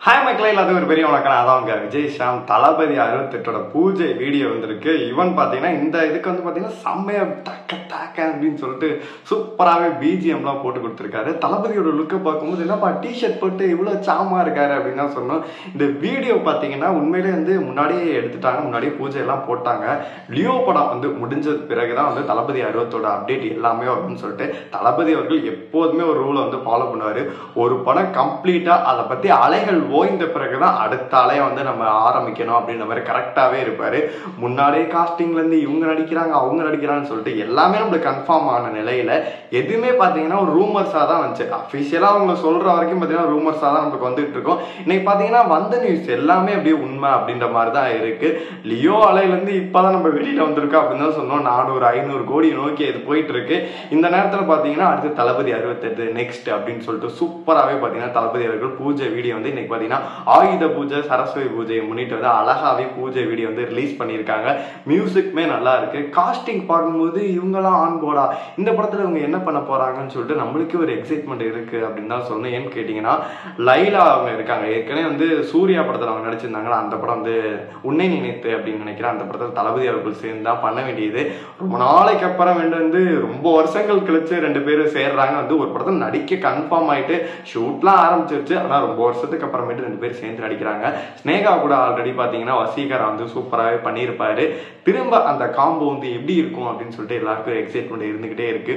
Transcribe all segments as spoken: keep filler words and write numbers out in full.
Hi மக்களே, எல்லாத்துக்கும் ஒரு பெரிய வணக்கம். அதான் உங்க விஜய் ஷாம் தளபதி அறுபத்தெட்டோட பூஜை வீடியோ வந்திருக்கு. ஈவன் பார்த்தீங்கன்னா இந்த இதுக்கு வந்து பார்த்தீங்கன்னா செம்மையா டக்க டக்க அப்படின்னு சொல்லிட்டு சூப்பராகவே பிஜிஎம்லாம் போட்டு கொடுத்துருக்காரு. தளபதியோட லுக்கை பார்க்கும்போது என்னப்பா டிஷர்ட் போட்டு இவ்வளோ சாமா இருக்காரு அப்படின்னு தான் சொன்னோம். இந்த வீடியோ பார்த்தீங்கன்னா உண்மையிலே வந்து முன்னாடியே எடுத்துட்டாங்க, முன்னாடியே பூஜை எல்லாம் போட்டாங்க. லியோ படம் வந்து முடிஞ்ச பிறகுதான் வந்து தளபதி அறுபத்தோட அப்டேட் எல்லாமே வரும்னு சொல்லிட்டு தளபதி அவர்கள் எப்போதுமே ஒரு ரூலை வந்து ஃபாலோ பண்ணுவார். ஒரு படம் கம்ப்ளீட்டா அதை பற்றி அலைகள் ஓய்ந்த பிறகுதான் அடுத்த அலையை வந்து நம்ம ஆரம்பிக்கணும் அப்படின்ற மாதிரி கரெக்டாகவே இருப்பார். முன்னாடியே காஸ்டிங்லேருந்து இவங்க நடிக்கிறாங்க அவங்க நடிக்கிறாங்கன்னு சொல்லிட்டு எல்லாமே நம்மளுக்கு கன்ஃபார்ம் ஆன நிலையில் எதுவுமே பார்த்தீங்கன்னா ஒரு ரூமர்ஸாக தான் வந்துச்சு. அஃபிஷியலாக அவங்க சொல்கிற வரைக்கும் பார்த்தீங்கன்னா ரூமர்ஸாக தான் நமக்கு வந்துட்டு இருக்கோம். இன்னைக்கு பார்த்தீங்கன்னா வந்த நியூஸ் எல்லாமே அப்படியே உண்மை அப்படின்ற மாதிரி தான் இருக்குது. லியோ அலையிலேருந்து இப்போ தான் நம்ம வெளியில் வந்திருக்கோம் அப்படின்னு தான் சொன்னோம். நானூறு ஐநூறு கோடி நோக்கி இது போயிட்டு இருக்கு. இந்த நேரத்தில் பார்த்தீங்கன்னா அடுத்து தளபதி அறுபத்தெட்டு நெக்ஸ்ட் அப்படின்னு சொல்லிட்டு சூப்பராகவே பார்த்தீங்கன்னா தளபதி அவர்கள் பூஜை வீடியோ வந்து இன்னைக்கு ஆயுத பூஜை சரஸ்வதி பூஜையை முன்னிட்டு வந்து அழகாவே பூஜை வீடியோ வந்து ரிலீஸ் பண்ணியிருக்காங்க. மியூசிக்மே நல்லா இருக்கு. காஸ்டிங் பார்க்கும்போது இவங்கெல்லாம் ஆன் போர்டா, இந்த படத்துல இவங்க என்ன பண்ண போறாங்கன்னு சொல்லிட்டு நம்மளுக்கு ஒரு எக்ஸைட்மெண்ட் இருக்கு அப்படின்னு தான் சொன்னேன். ஏன்னு கேட்டீங்கன்னா லைலா அவங்க இருக்காங்க. ஏற்கனவே வந்து சூர்யா படத்துல அவங்க நடிச்சிருந்தாங்கன்னா அந்த படம் வந்து உன்னை நினைத்து அப்படின்னு நினைக்கிறேன். அந்த படத்துல தளபதி அவர்கள் சேர்ந்து தான் பண்ண வேண்டியது. ரொம்ப நாளைக்கு அப்புறம் வந்து ரொம்ப வருஷங்கள் கழிச்சு ரெண்டு பேரும் சேர்றாங்க. வந்து ஒரு படத்துல நடிக்க கன்ஃபார்ம் ஆயிட்டு ஷூட்லாம் ஆரம்பிச்சிருச்சு. ஆனா ரொம்ப வருஷத்துக்கு அப்புறம் ரெண்டு பேர் சேர்ந்து நடிக்கிறாங்க. ஸ்னேகா கூட ஆல்ரெடி பாத்தீங்கன்னா வசீகரா வந்து சூப்பராகவே பண்ணியிருப்பாரு. திரும்ப அந்த காம்போ வந்து எப்படி இருக்கும் அப்படின்னு சொல்லிட்டு எல்லாருக்கும் எக்ஸைட்மெண்ட் இருந்துகிட்டே இருக்கு.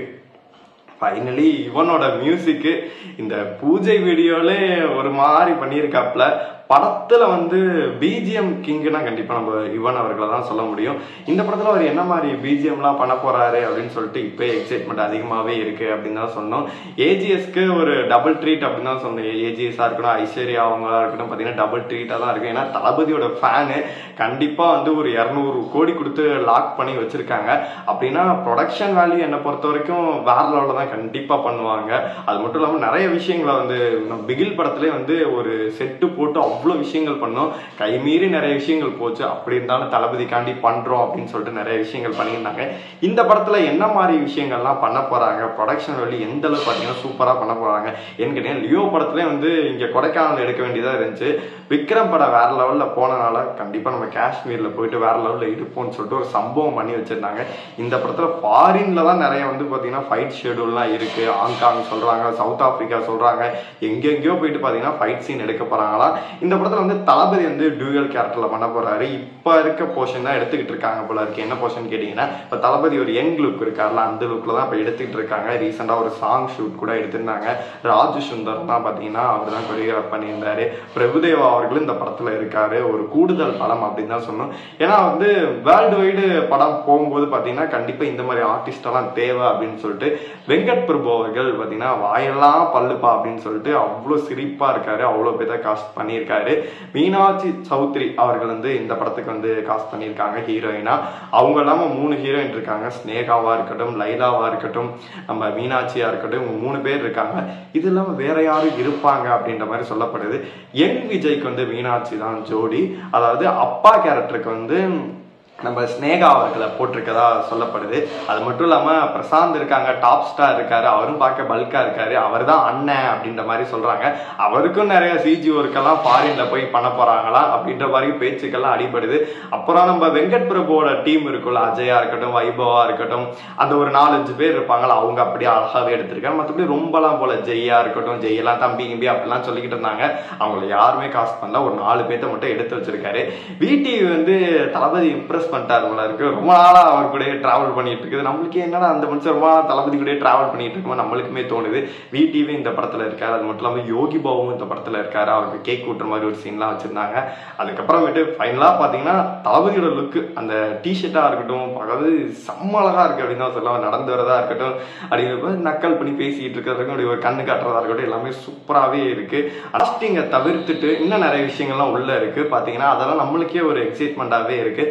ஃபைனலி இவனோட மியூசிக்கு இந்த பூஜை வீடியோல ஒரு மாதிரி பண்ணியிருக்காப்ல. படத்துல வந்து பிஜிஎம் கிங்னா கண்டிப்பா நம்ம யுவன் அவர்களை தான் சொல்ல முடியும். இந்த படத்துல அவர் என்ன மாதிரி பிஜிஎம்லாம் பண்ண போறாரு அப்படின்னு சொல்லிட்டு இப்போ எக்ஸைட்மெண்ட் அதிகமாகவே இருக்கு அப்படின்னு தான் சொன்னோம். ஏஜிஎஸ்க்கு ஒரு டபுள் ட்ரீட் அப்படின்னு தான் சொன்னோம். ஏஜிஎஸ்ஸாக இருக்கட்டும் ஐஸ்வர்யா அவங்களா இருக்கட்டும் பார்த்தீங்கன்னா டபுள் ட்ரீட்டாக தான் இருக்கு. ஏன்னா தளபதியோட ஃபேனு கண்டிப்பா வந்து ஒரு இரநூறு கோடி கொடுத்து லாக் பண்ணி வச்சிருக்காங்க. அப்படின்னா ப்ரொடக்ஷன் வேல்யூ என்னை பொறுத்த வரைக்கும் வேற லெவலில் தான் கண்டிப்பா பண்ணுவாங்க. அது மட்டும் இல்லாமல் நிறைய விஷயங்களை வந்து பிகில் படத்துலேயே வந்து ஒரு செட்டு போட்டு அவ்வளோ விஷயங்கள் பண்ணோம். கைமீறி நிறைய விஷயங்கள் போச்சு. அப்படி இருந்தாலும் தளபதிக்காண்டி பண்றோம் அப்படின்னு சொல்லிட்டு நிறைய விஷயங்கள் பண்ணியிருந்தாங்க. இந்த படத்துல என்ன மாதிரி விஷயங்கள்லாம் பண்ண போறாங்க, ப்ரொடக்ஷன் வேல்யூ எந்த அளவுக்கு பார்த்தீங்கன்னா சூப்பரா பண்ண போறாங்க. ஏன்னு கேட்டீங்கன்னா லியோ படத்துல வந்து இங்க கொடைக்கானல் எடுக்க வேண்டியதா இருந்துச்சு. விக்ரம் படம் வேற லெவல்ல போனனால கண்டிப்பா நம்ம காஷ்மீர்ல போயிட்டு வேற லெவல்ல இருப்போம்னு சொல்லிட்டு ஒரு சம்பவம் பண்ணி வச்சிருந்தாங்க. இந்த படத்துல ஃபாரின்ல தான் நிறைய வந்து பாத்தீங்கன்னா ஃபைட் ஷெடியூல்லாம் இருக்கு. ஹாங்காங் சொல்றாங்க, சவுத் ஆப்பிரிக்கா சொல்றாங்க, எங்கெங்கயோ போயிட்டு பாத்தீங்கன்னா ஃபைட் சீன் எடுக்க போறாங்களா. இந்த படத்துல வந்து தளபதி வந்து டூயல் கேரக்டர்ல பண்ண போறாரு. இப்ப இருக்க போர்ஷன் தான் எடுத்துக்கிட்டு இருக்காங்க போல இருக்கு. என்ன போர்ஷன் கேட்டீங்கன்னா இப்ப தளபதி ஒரு யங் லுக் இருக்காருல அந்த லுக்ல தான் இப்ப எடுத்துக்கிட்டு இருக்காங்க. ரீசெண்டா ஒரு சாங் ஷூட் கூட எடுத்திருந்தாங்க. ராஜு சுந்தர் தான் பாத்தீங்கன்னா அவர் தான் கொரியோகிராஃப் பண்ணியிருந்தாரு. பிரபுதேவா அவர்களும் இந்த படத்துல இருக்காரு. ஒரு கூடுதல் படம் அப்படின்னு தான் சொன்னோம். ஏன்னா வந்து வேர்ல்டு வைடு படம் போகும்போது பாத்தீங்கன்னா கண்டிப்பா இந்த மாதிரி ஆர்டிஸ்ட் எல்லாம் தேவை அப்படின்னு சொல்லிட்டு வெங்கட் பிரபு அவர்கள் பாத்தீங்கன்னா வாயெல்லாம் பல்லுப்பா அப்படின்னு சொல்லிட்டு அவ்வளவு சிரிப்பா இருக்காரு. அவ்வளவு பேரை காஸ்ட் பண்ணியிருக்காரு. மீனாட்சி சௌத்ரி அவர்கள் வந்து இந்த படத்துக்கு வந்து காஸ்ட் பண்ணியிருக்காங்க ஹீரோயினா. அவங்க இல்லாம மூணு ஹீரோயின் இருக்காங்க. ஸ்னேகாவா இருக்கட்டும், லைலாவா இருக்கட்டும், நம்ம மீனாட்சியா இருக்கட்டும், மூணு பேர் இருக்காங்க. இது இல்லாம வேற யாரும் இருப்பாங்க அப்படின்ற மாதிரி சொல்லப்படுது. யங் விஜய்க்கு வந்து மீனாட்சி தான் ஜோடி. அதாவது அப்பா கேரக்டருக்கு வந்து நம்ம ஸ்னேகா அவர்களை போட்டிருக்கதா சொல்லப்படுது. அது மட்டும் இல்லாம பிரசாந்த் இருக்காங்க, டாப் ஸ்டார் இருக்காரு, அவரும் பார்க்க பல்கா இருக்காரு. அவர் தான் அண்ணன் அப்படின்ற மாதிரி சொல்றாங்க. அவருக்கும் நிறைய சிஜி ஒர்க்கெல்லாம் ஃபாரின்ல போய் பண்ண போறாங்களா அப்படின்ற மாதிரி பேச்சுக்கெல்லாம் அடிபடுது. அப்புறம் நம்ம வெங்கட் பிரபுவோட டீம் இருக்குல்ல, அஜயா இருக்கட்டும், வைபவா இருக்கட்டும், அந்த ஒரு நாலஞ்சு பேர் இருப்பாங்களா, அவங்க அப்படியே அழகாவே எடுத்திருக்காங்க. மற்றபடி ரொம்பலாம் போல ஜெய்யா இருக்கட்டும், ஜெய்யெல்லாம் தம்பி கிம்பி அப்படிலாம் சொல்லிக்கிட்டு இருந்தாங்க. அவங்களை யாருமே காஸ்ட் பண்ணல. ஒரு நாலு பேர்த்த மட்டும் எடுத்து வச்சிருக்காரு. விடிவி வந்து தளபதி இம்ப்ரெஸ் பண்ணிட்டாரு போல இருக்கு. ரொம்ப நாளா அவர் கூட டிராவல் பண்ணிட்டு இருக்குது. நம்மளுக்கு என்னடா அந்த மனுஷன் ரொம்ப தளபதி கூட டிராவல் பண்ணிட்டு இருக்கோம் நம்மளுக்குமே தோணுது. விடிவி இந்த படத்துல இருக்காரு. அது மட்டும் இல்லாம யோகி பாபுவும் இந்த படத்துல இருக்காரு. அவருக்கு கேக் கூட்டுற மாதிரி ஒரு சீன்லாம் வச்சிருந்தாங்க. அதுக்கப்புறமேட்டு ஃபைனலா பாத்தீங்கன்னா தளபதியோட லுக் அந்த டிஷர்ட்டா இருக்கட்டும் பார்க்கறது செம்ம அழகா இருக்கு அப்படின்னு தான் சொல்லலாம். நடந்து வரதா இருக்கட்டும், அப்படி நக்கல் பண்ணி பேசிட்டு இருக்கிறதுக்கும் அப்படி ஒரு கண்ணு காட்டுறதா இருக்கட்டும், எல்லாமே சூப்பராகவே இருக்கு. அஸ்டிங்கை தவிர்த்துட்டு இன்னும் நிறைய விஷயங்கள்லாம் உள்ள இருக்கு. பாத்தீங்கன்னா அதெல்லாம் நம்மளுக்கே ஒரு எக்ஸைட்மெண்டாவே இருக்கு.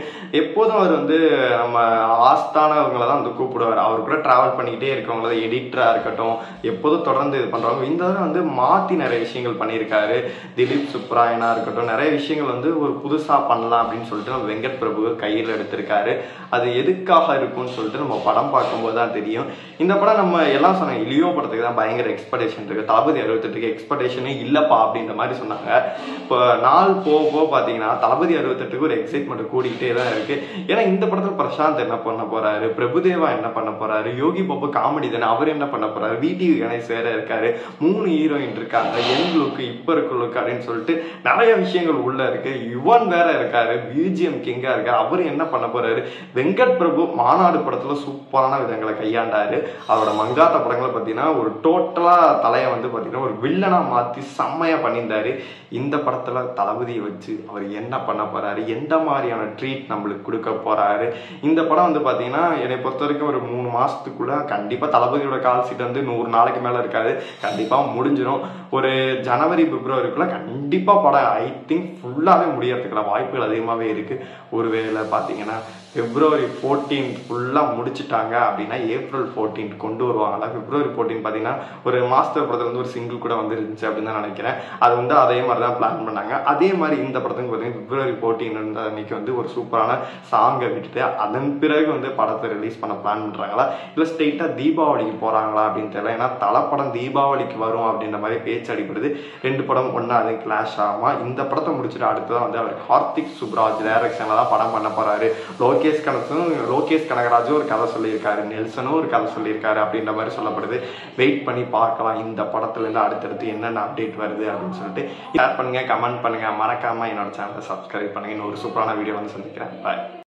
எப்போதும் அவர் வந்து நம்ம ஆஸ்தானவங்களை தான் வந்து கூப்பிடுவார். அவர் கூட டிராவல் பண்ணிக்கிட்டே இருக்கவங்கள எடிட்டரா இருக்கட்டும், எப்போதும் தொடர்ந்து இது பண்றவங்க. இந்த தடவை வந்து மாத்தி நிறைய விஷயங்கள் பண்ணியிருக்காரு. திலீப் சுப்ராயனா இருக்கட்டும், நிறைய விஷயங்கள் வந்து ஒரு புதுசா பண்ணலாம் அப்படின்னு சொல்லிட்டு நம்ம வெங்கட் பிரபு கையில் எடுத்திருக்காரு. அது எதுக்காக இருக்கும்னு சொல்லிட்டு நம்ம படம் பார்க்கும்போது தான் தெரியும். இந்த படம் நம்ம எல்லாம் சொன்னாங்க, லியோ படத்துக்கு தான் பயங்கர எக்ஸ்பெக்டேஷன் இருக்கு, தளபதி அறுபத்தெட்டுக்கு எக்ஸ்பெக்டேஷனே இல்லப்பா அப்படின்ற மாதிரி சொன்னாங்க. இப்போ நாள் போக போக பார்த்தீங்கன்னா தளபதி அறுபத்தெட்டுக்கு ஒரு எக்ஸைட்மெண்ட் கூடிக்கிட்டே தான் இருக்கு. ஏன்னா இந்த படத்துல பிரசாந்த் என்ன பண்ண போறாரு, பிரபுதேவா என்ன பண்ண போறாரு, யோகி பாபு காமெடி தானே, அவர் என்ன பண்ண போறாரு, விடிவி கணேஷ் வேற இருக்காரு, மூணு ஹீரோயின் இருக்காங்க, யங் லுக் இப்ப இருக்க லுக் அப்படின்னு சொல்லிட்டு நிறைய விஷயங்கள் உள்ள இருக்கு. யுவன் வேற இருக்காரு, பிஜிஎம் கிங்கா இருக்காரு, அவர் என்ன பண்ண போறாரு. வெங்கட் பிரபு மாநாடு படத்துல சூப்பரான விதங்களை கையாண்டாரு. அவரோட மங்காத்த படங்களை பார்த்தீங்கன்னா ஒரு டோட்டலா தலையை வந்து பார்த்தீங்கன்னா ஒரு வில்லனா மாத்தி செம்மையா பண்ணியிருந்தாரு. இந்த படத்துல தளபதியை வச்சு அவர் என்ன பண்ண போறாரு, எந்த மாதிரியான ட்ரீட் நம்மளுக்கு கொடுக்க போறாரு. இந்த படம் வந்து பாத்தீங்கன்னா என்னை பொறுத்த வரைக்கும் ஒரு மூணு மாசத்துக்குள்ள கண்டிப்பா தளபதியோட கால் சீட் வந்து நூறு நாளைக்கு மேல இருக்காது, கண்டிப்பா முடிஞ்சிடும். ஒரு ஜனவரி பிப்ரவரிக்குள்ள கண்டிப்பா படம் ஐ திங்க் ஃபுல்லாவே முடியறதுக்குள்ள வாய்ப்புகள் அதிகமாவே இருக்கு. ஒருவேளை பாத்தீங்கன்னா பிப்ரவரி ஃபோர்டீன் ஃபுல்லாக முடிச்சுட்டாங்க அப்படின்னா ஏப்ரல் ஃபோர்டீன் கொண்டு வருவாங்களா. பிப்ரவரி ஃபோர்டீன் பார்த்தீங்கன்னா ஒரு மாஸ்டர் படத்தில் வந்து ஒரு சிங்கிள் கூட வந்துருந்துச்சு அப்படின்னு தான் நினைக்கிறேன். அது வந்து அதே மாதிரி தான் பிளான் பண்ணாங்க. அதே மாதிரி இந்த படத்துக்கு பார்த்தீங்கன்னா பிப்ரவரி ஃபோர்டீன் அன்னைக்கு வந்து ஒரு சூப்பரான சாங்கை விட்டுட்டு அதன் பிறகு வந்து படத்தை ரிலீஸ் பண்ண பிளான் பண்ணுறாங்களா, இல்லை ஸ்ட்ரெயிட்டாக தீபாவளிக்கு போகிறாங்களா அப்படின்னு தெரியல. ஏன்னா தலைப்படம் தீபாவளிக்கு வரும் அப்படின்ற மாதிரி பேச்சு அடிப்படுது. ரெண்டு படம் ஒன்றா அது கிளாஷ் ஆகுமா. இந்த படத்தை முடிச்சுட்டு அடுத்ததான் வந்து அவர் கார்த்திக் சுப்ராஜ் டைரக்ஷனில் தான் படம் பண்ண போகிறாரு. லோகேஷ் கனகராஜும் லோகேஷ் கனகராஜும் ஒரு கதை சொல்லியிருக்காரு, நெல்சனும் ஒரு கதை சொல்லியிருக்காரு அப்படின்ற மாதிரி சொல்லப்படுது. வெயிட் பண்ணி பார்க்கலாம் இந்த படத்துல இருந்து அடுத்தடுத்து என்னென்ன அப்டேட் வருது அப்படின்னு சொல்லிட்டு. ஷேர் பண்ணுங்க, கமெண்ட் பண்ணுங்க, மறக்காம என்னோட சேனலை சப்ஸ்கிரைப் பண்ணுங்க. இன்னொரு சூப்பரான வீடியோ வந்து சந்திக்கிறேன். பாய்.